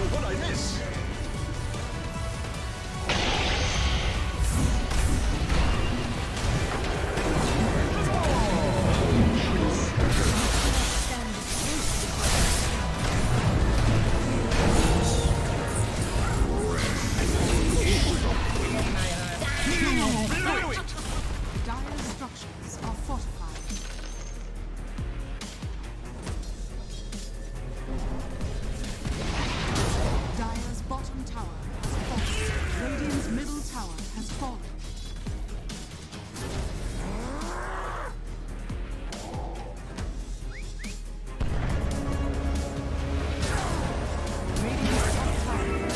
What'd I miss? Dire's structures are fortified. Dire's bottom tower has fallen. Radiant's middle tower has fallen. Radiant's top tower is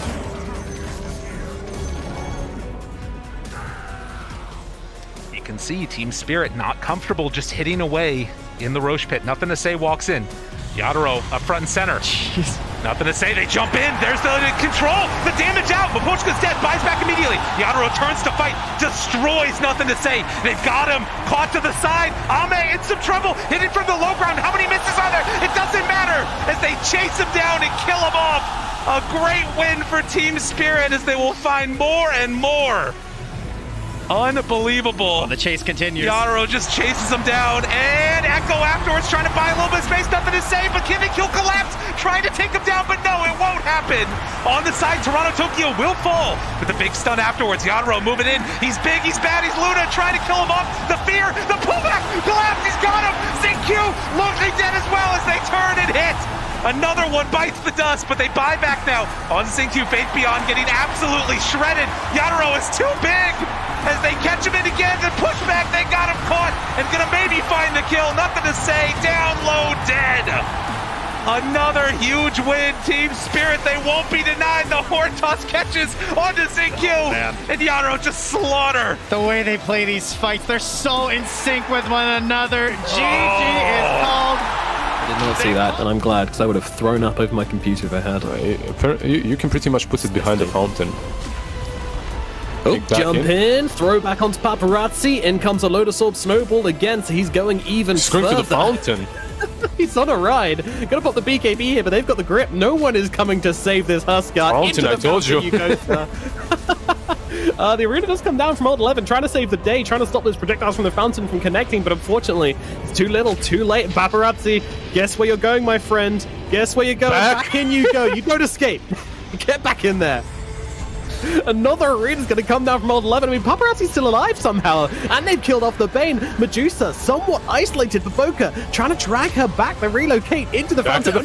attacked. You can see Team Spirit not comfortable just hitting away in the Rosh pit. Nothing to say, walks in. Yadaro up front and center. Jeez. Nothing to say, they jump in. There's the control, the damage out. Mapochka's dead, buys back immediately. Yadaro turns to fight, destroys, nothing to say. They've got him, caught to the side. Ame in some trouble, hit it from the low ground. How many misses are there? It doesn't matter as they chase him down and kill him off. A great win for Team Spirit as they will find more and more. Unbelievable. Oh, the chase continues. Yadaro just chases him down, and Echo afterwards trying to buy a little bit of space, nothing to say, but Kill collapse, trying to take him down, but no, it won't happen. On the side, Toronto Tokyo will fall, with a big stun afterwards. Yadaro moving in, he's big, he's bad, he's Luna, trying to kill him off. The fear, the pullback, collapse, he's got him. Xingqiu looking dead as well as they turn and hit. Another one bites the dust, but they buy back now. On Xingqiu, Faith Beyond getting absolutely shredded. Yadaro is too big. As they catch him in again, the pushback, they got him caught and gonna maybe find the kill. Nothing to say, down low, dead. Another huge win, Team Spirit, they won't be denied. The Horde Toss catches onto Xingqiu, and Yadaro just slaughter. The way they play these fights, they're so in sync with one another. GG is called. I did not see that, and I'm glad, because I would have thrown up over my computer if I had. You can pretty much put it behind the fountain. Oh, jump in, throw back onto Paparazzi, in comes a Lotus Orb Snowball again, so he's going even Scream further. to the fountain. He's on a ride. Gonna pop the BKB here, but they've got the grip. No one is coming to save this Huskar. Fountain, I told you. Go, the arena does come down from Old 11, trying to save the day, trying to stop those projectiles from the fountain from connecting, but unfortunately, it's too little, too late. Paparazzi, guess where you're going, my friend? Guess where you're going? Back in you go. You don't escape. Get back in there. Another arena's going to come down from Old 11. I mean, Paparazzi's still alive somehow, and they've killed off the Bane. Medusa, somewhat isolated for Boca, trying to drag her back. They relocate into the fountain.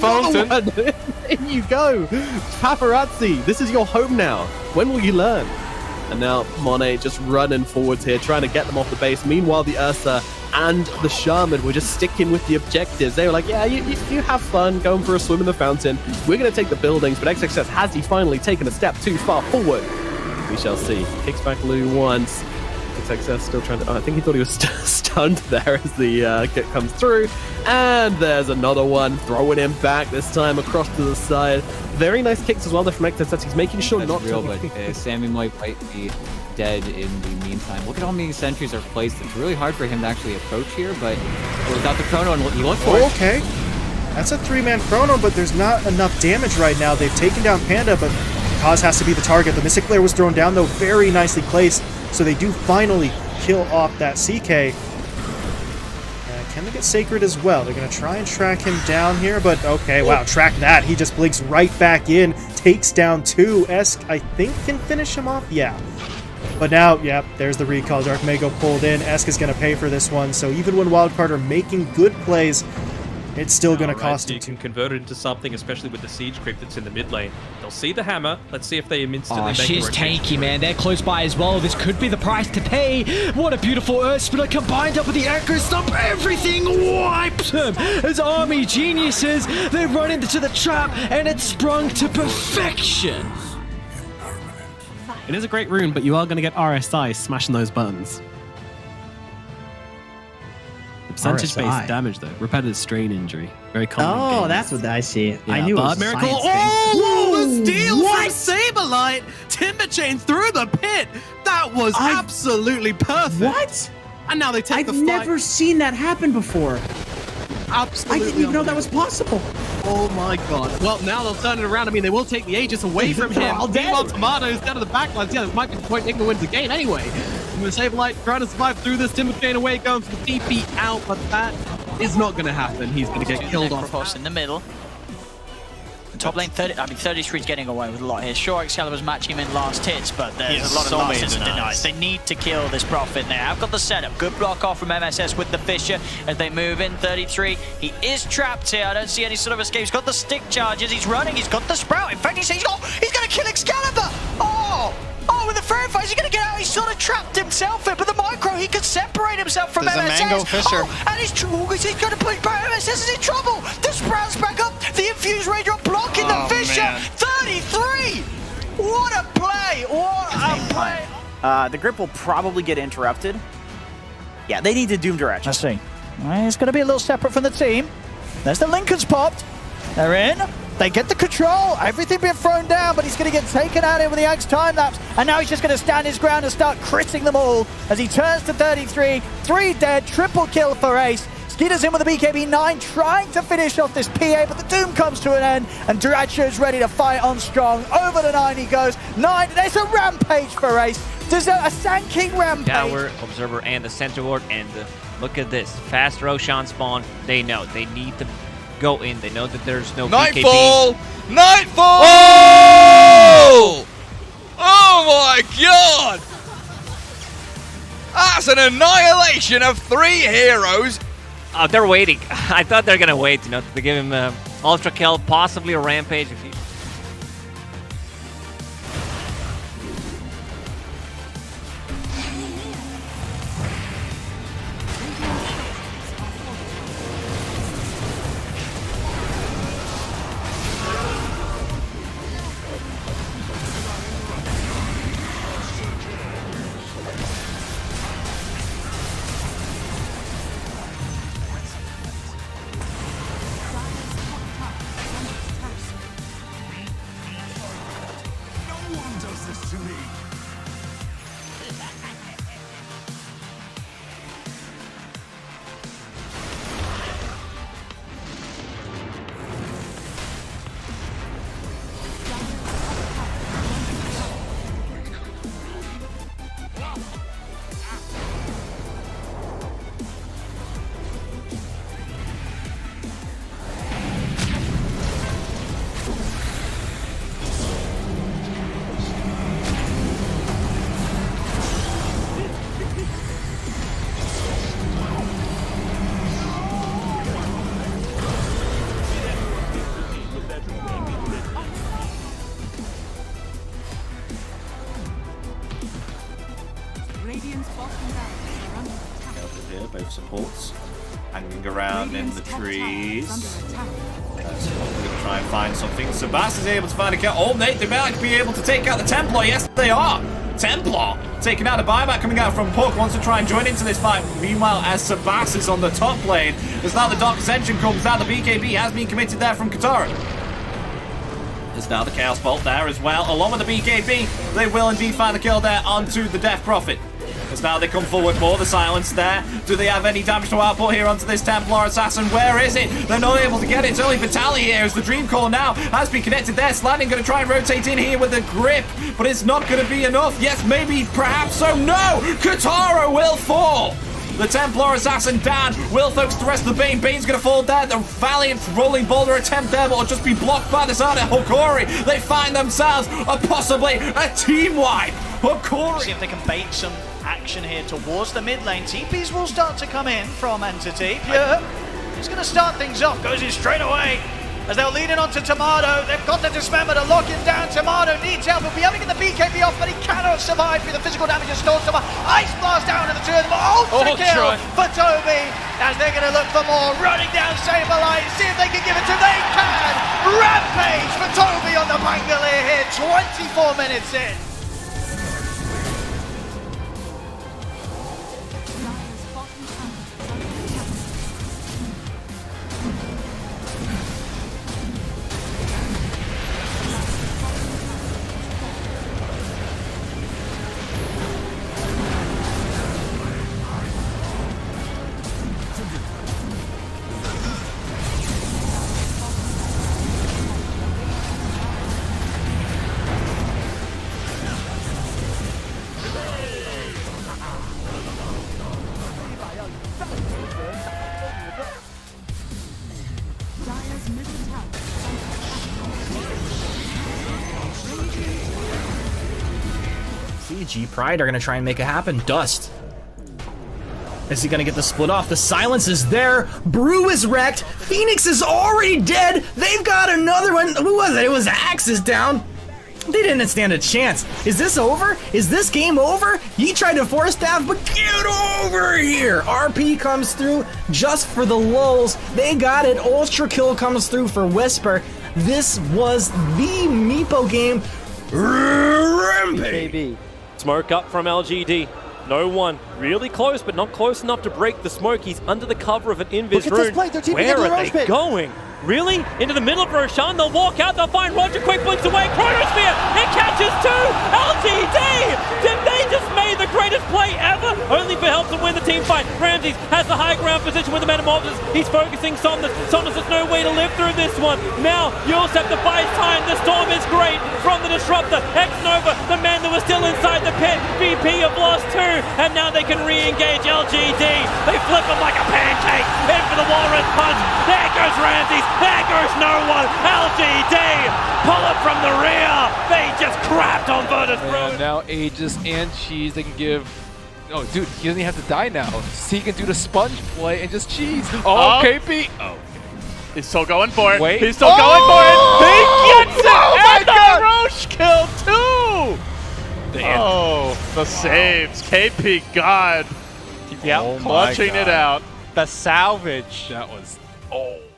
In you go. Paparazzi, this is your home now. When will you learn? And now Monet just running forwards here, trying to get them off the base. Meanwhile, the Ursa and the Shaman were just sticking with the objectives. They were like, yeah, you have fun going for a swim in the fountain. We're going to take the buildings, but XXS, has he finally taken a step too far forward? We shall see. Kicks back Lou once. XXS still trying to... Oh, I think he thought he was stunned there as the kick comes through. And there's another one, throwing him back, this time across to the side. Very nice kicks as well there from XXS. He's making sure not real, to... but Sammy might be dead in the meantime. Look at how many sentries are placed. It's really hard for him to actually approach here, but without the chrono, and you look for it. Okay. That's a 3-man chrono, but there's not enough damage right now. They've taken down Panda, but Kaz has to be the target. The Mystic Flare was thrown down, though, very nicely placed, so they do finally kill off that CK. Can they get Sacred as well? They're going to try and track him down here, but okay, wow, track that. He just blinks right back in, takes down 2. Esk, I think, can finish him off? Yeah. But now, yeah, there's the recall. Dark Mago pulled in. Esk is going to pay for this one, so even when Wildcard are making good plays, it's still going to cost him. You can convert it into something, especially with the Siege Creep that's in the mid lane. They'll see the hammer. Let's see if they instantly make she's tanky, man. They're close by as well. This could be the price to pay. What a beautiful Earth Splitter combined up with the Echo Stomp. Everything wipes him. As Army Geniuses, they run into the trap, and it's sprung to perfection. It is a great rune, but you are going to get RSI smashing those buttons. Percentage-based damage, though. Repetitive strain injury. Very common. Oh, that's what I see. Yeah, I knew it was Miracle. Oh, the steal from Saberlight! Timber Chain through the pit! That was absolutely perfect! What? And now they take the fight. I've never seen that happen before. Absolutely. I didn't even know that was possible. Oh my god. Well, now they'll turn it around. I mean, they will take the Aegis away from him. Meanwhile, Tomato's down to the backlines. Yeah, this might be the point Igna wins the game anyway. And the Sableye trying to survive through this. Timber chain away, going for the TP out, but that is not going to happen. He's going to get killed off. Necrophos in the middle. Top lane 33's getting away with a lot here. Sure, Excalibur's matching him in last hits, but there's a lot of last hits and denies. They need to kill this Prophet now. I've got the setup. Good block off from MSS with the Fissure as they move in. 33. He is trapped here. I don't see any sort of escape. He's got the stick charges. He's running. He's got the Sprout. In fact, he's going to kill Excalibur. Oh, with the Fairy Fire, is he going to get out? He's sort of trapped himself in, but the Micro, he can separate himself from There's MSS. a Mango Fissure. And he's going to put MSS is in trouble. The Sprout's back up. The Infused Raindrop blocking the Fissure. Man. 33! What a play! What a play! The grip will probably get interrupted. Yeah, they need to Doom Direction. Let's see. It's going to be a little separate from the team. There's the Lincolns popped. They're in. They get the control. Everything being thrown down, but he's going to get taken out here with the Axe time lapse. And now he's just going to stand his ground and start critting them all as he turns to 33. 3 dead. Triple kill for Ace. Skeeter's in with the BKB9, trying to finish off this PA, but the Doom comes to an end, and Duracho's ready to fight on strong. Over the 9 he goes. 9, there's a rampage for Ace. There's a Sand King rampage. Tower, Observer, and the Center Ward, and look at this. Fast Roshan spawn. They know. They need to go in. They know that there's no Nightfall! BKB. Nightfall! Oh my god! That's an annihilation of 3 heroes. Oh, they're waiting. I thought they're gonna wait, to give him Ultra Kill, possibly a Rampage. If he... Both supports hanging around in the trees. So we're going to try and find something. Sebas is able to find a kill. Oh, they might be able to take out the Templar. Yes, they are. Templar taking out a buyback coming out from Puck. Wants to try and join into this fight. Meanwhile, as Sebas is on the top lane, as now the Dark Ascension comes out, the BKB has been committed there from Katara. There's now the Chaos Bolt there as well. Along with the BKB, they will indeed find the kill there onto the Death Prophet. As now they come forward more, the silence there. Do they have any damage to output here onto this Templar Assassin? Where is it? They're not able to get it. It's only Vitaly here as the Dream Core now has been connected there. Slanning going to try and rotate in here with the grip, but it's not going to be enough. Yes, maybe, perhaps so. No! Katara will fall! The Templar Assassin down will focus the rest of the Bane. Bane's going to fall there. The valiant rolling boulder attempt there, but will just be blocked by the side of Hokori. They find themselves possibly a team wipe. Hokori. See if they can bait some action here towards the mid lane. TPs will start to come in from Entity. Pure is going to start things off. Goes in straight away as they'll lead in onto Tomato. They've got the Dismember to lock him down. Tomato needs help. He'll be able to get the BKB off, but he cannot survive through the physical damage of Storm. Ice Blast down to the two of them. Ultra kill for Toby as they're going to look for more. Running down Saberlight. See if they can give it to. They can. Rampage for Toby on the Bangalore here. 24 minutes in. LG, G Pride are going to try and make it happen. Dust. Is he going to get the split off? The silence is there. Brew is wrecked. Phoenix is already dead. They've got another one. Who was it? It was Axe is down. They didn't stand a chance. Is this over? Is this game over? He tried to force staff, but get over here. RP comes through just for the lulz. They got it. Ultra kill comes through for Whisper. This was the Meepo game. Rampage. Smoke up from LGD. No one. Really close, but not close enough to break the smoke. He's under the cover of an invis rune. Where are they going? Really? Into the middle of Roshan. They'll walk out. They'll find Roger. Quick blinks away. Chronosphere. It catches two. LGD. Did they just made the greatest play ever? Only for help to win the team fight. Ramses has the high ground position with the Metamorphosis. He's focusing Somnus. Somnus has no way to live through this one. Now, Yulsep buys time. The storm is great from the Disruptor. X-Nova, the man that was still inside the pit. VP have lost two. And now they can re-engage LGD. They flip him like a pancake. In for the Walrus punch. There goes Ramses. There goes no one. LGD pull it from the rear. They just crapped on Virtus Pro. Now Aegis and Cheese, they can give. Oh, dude, he doesn't even have to die now. He can do the sponge play and just cheese. Oh, KP. Oh. He's still going for it. Wait. He's still going for it. He gets it. Oh and the Roche kill too. The saves. KP God. Yeah, clutching it out. The salvage. That was. Oh.